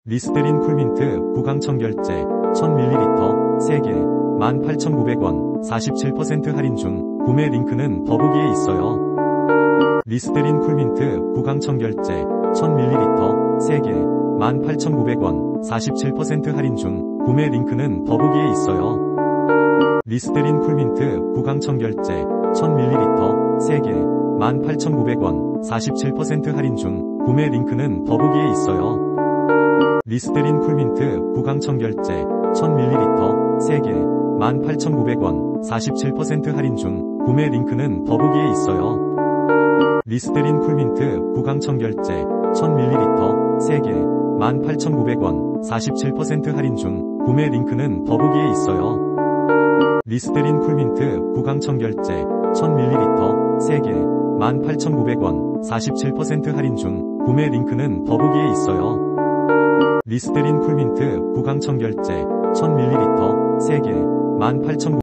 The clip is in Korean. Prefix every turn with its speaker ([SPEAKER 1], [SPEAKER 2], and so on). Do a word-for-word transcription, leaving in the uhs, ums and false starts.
[SPEAKER 1] 리스테린 쿨민트 구강 청결제 천 밀리리터 세 개 만 팔천구백 원 사십칠 퍼센트 할인 중. 구매 링크는 더보기에 있어요. 리스테린 쿨민트 구강 청결제 천 밀리리터 세 개 만 팔천구백 원 사십칠 퍼센트 할인 중. 구매 링크는 더보기에 있어요. 리스테린 쿨민트 구강 청결제 천 밀리리터 세 개 만 팔천구백 원 사십칠 퍼센트 할인 중. 구매 링크는 더보기에 있어요. 리스테린 쿨민트 구강 청결제 천 밀리리터 세 개 만 팔천구백 원 사십칠 퍼센트 할인 중. 구매 링크는 더보기에 있어요. 리스테린 쿨민트 구강 청결제 천 밀리리터 세 개 만 팔천구백 원 사십칠 퍼센트 할인 중. 구매 링크는 더보기에 있어요. 리스테린 쿨민트 구강 청결제 천 밀리리터 세 개 만 팔천구백 원 사십칠 퍼센트 할인 중. 구매 링크는 더보기에 있어요. 리스테린 쿨민트 구강 청결제 천 밀리리터 세 개 만 팔천구백 원